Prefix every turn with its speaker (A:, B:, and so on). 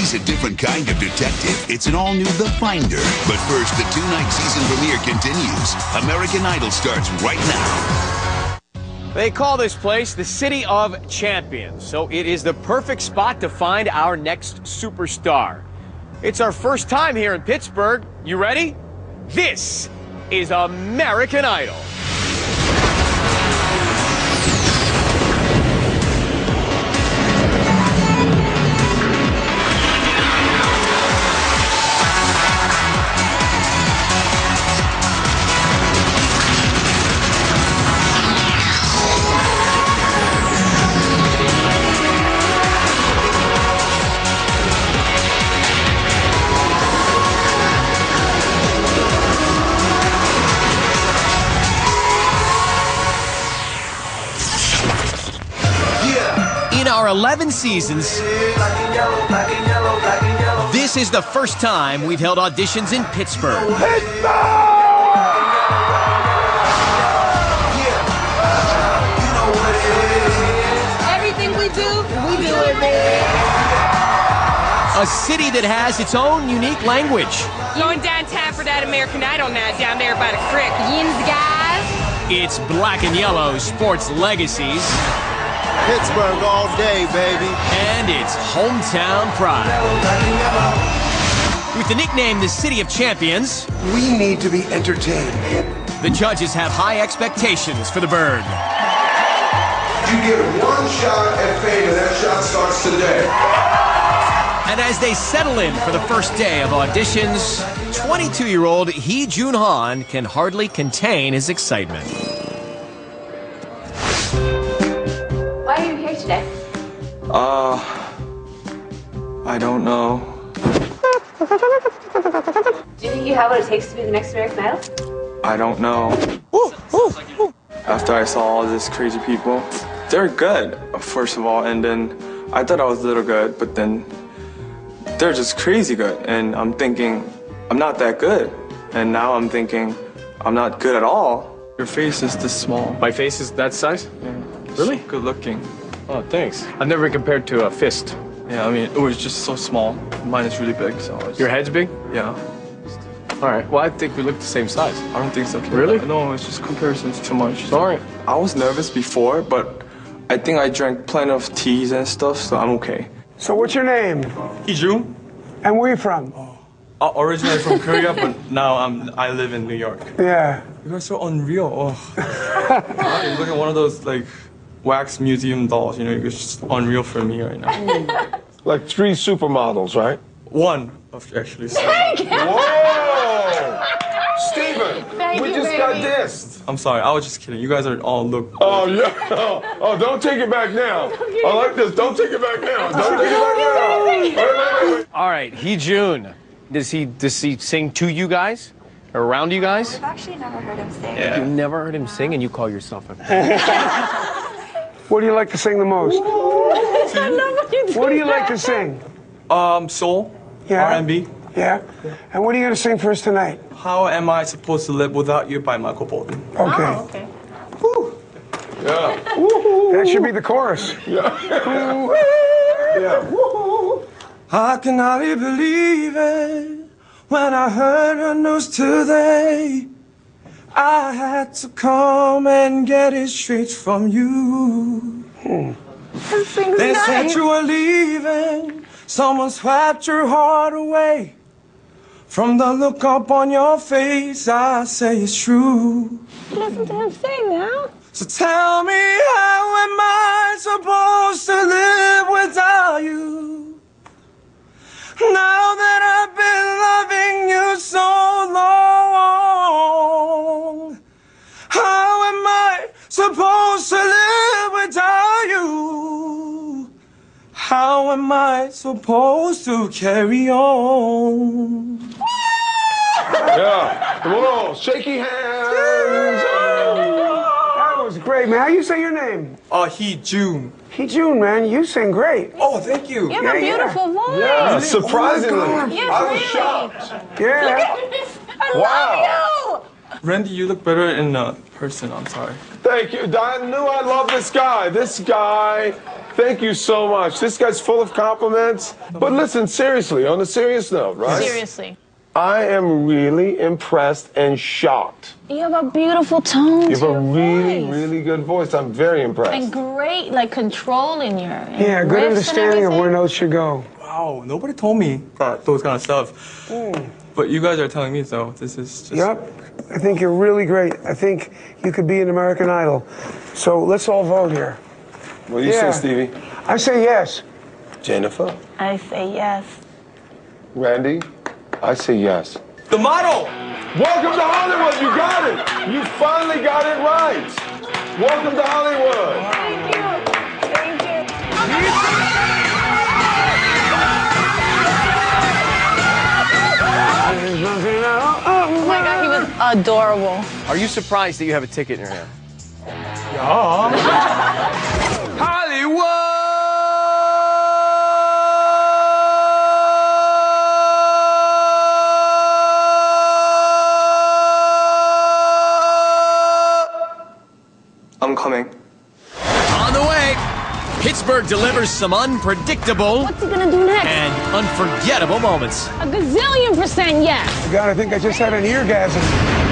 A: He's a different kind of detective. It's an all-new The Finder. But first, the two-night season premiere continues. American Idol starts right now.
B: They call this place the City of Champions, so it is the perfect spot to find our next superstar. It's our first time here in Pittsburgh. You ready? This is American Idol. In our 11 seasons, this is the first time we've held auditions in Pittsburgh.
C: Everything we do it, man.
B: A city that has its own unique language.
D: Going downtown for that American Idol now, down there by the creek.
C: Yins, guys.
B: Its black and yellow sports legacies.
E: Pittsburgh all day, baby.
B: And its hometown pride. With the nickname the City of Champions,
E: We need to be entertained.
B: the judges have high expectations for the bird.
F: You get one shot at fame, and that shot starts today.
B: And as they settle in for the first day of auditions, 22-year-old Heejun can hardly contain his excitement.
C: Why are you here today?
G: I don't know.
C: Do you think you have what it takes to be the next American Idol?
G: I don't know. After I saw all these crazy people, they're good, first of all, and then I thought I was a little good, but then they're just crazy good, and I'm thinking, I'm not that good. And now I'm thinking, I'm not good at all. Your face is this small.
B: My face is that size?
G: Yeah.
B: Really?
G: Good looking.
B: Oh, thanks. I've never been compared to a fist.
G: Yeah, I mean, it was just so small. Mine is really big, so.
B: Your head's big?
G: Yeah.
B: All right. Well, I think we look the same size.
G: I don't think so.
B: Really?
G: No, it's just comparisons too much.
B: All right.
G: I was nervous before, but I think I drank plenty of teas and stuff, so I'm okay.
H: So what's your name?
G: Heejun.
H: And where you from?
G: Originally from Korea, but now I live in New York.
H: Yeah.
G: You guys are so unreal. Oh. You look at one of those like wax museum dolls. You know, you're just unreal for me right now.
F: Like 3 supermodels, right?
G: One of actually.
F: Whoa! Steven, we just got dissed.
G: I'm sorry, I was just kidding. You guys are all look.
F: Oh, yeah. Oh, don't take it back now. I like this. Don't take it back now. Don't take it back now. Wait.
B: All right. Heejun. Does he sing to you guys? Or around you guys?
C: I've actually never heard him sing.
G: Yeah.
B: You've never heard him sing and you call yourself a...
H: What do you like to sing the most?
C: I love what you do.
H: What do you like to sing?
G: Soul.
H: Yeah.
G: R&B.
H: Yeah. And what are you going to sing for us tonight?
G: How am I supposed to live without you by Michael Bolton.
H: Okay.
C: Oh, okay.
F: Yeah.
H: That should be the chorus.
F: Yeah.
G: I can hardly believe it when I heard the news today. I had to come and get it straight from you. They said you were leaving, someone swept your heart away. From the look up on your face, I say it's true.
C: Listen to him sing now.
G: So tell me, how am I supposed to live without you? Now that I've been loving you so long, how am I supposed to live without you? How am I supposed to carry on?
F: Yeah. Come on. Shaky hands.
H: That was great, man. How you say your name?
G: Heejun.
H: Heejun, man. You sing great.
G: Oh, thank you.
C: You have a beautiful voice.
F: Yeah, surprisingly.
C: Yes,
F: I was
C: really.
F: shocked.
H: Yeah.
C: I love you.
G: Randy, you look better in person. I'm sorry.
F: Thank you. I knew I loved this guy. This guy Thank you so much. This guy's full of compliments. But listen, seriously, on a serious note, right?
I: Seriously.
F: I am really impressed and shocked.
I: You have a beautiful tone.
F: You have a really,
I: voice.
F: really good voice. I'm very impressed.
I: And great, like, control in your
H: Yeah, good
I: riffs
H: understanding of
I: and
H: where notes should go.
G: Wow, nobody told me those kind of stuff. But you guys are telling me, so this is just...
H: Yep. I think you're really great. I think you could be an American Idol. So let's all vote here.
F: What do you say, Stevie?
H: I say yes.
F: Jennifer?
I: I say yes.
F: Randy? I say yes.
G: The model!
F: Welcome to Hollywood. You got it. You finally got it right. Welcome to Hollywood.
I: Thank you. Thank you. Oh my God, he was adorable.
B: Are you surprised that you have a ticket in your hand?
G: I'm coming.
B: On the way, Pittsburgh delivers some unpredictable
I: What's he gonna do next?
B: and unforgettable moments.
I: A gazillion% yes.
H: God, I think I just had an eargasm.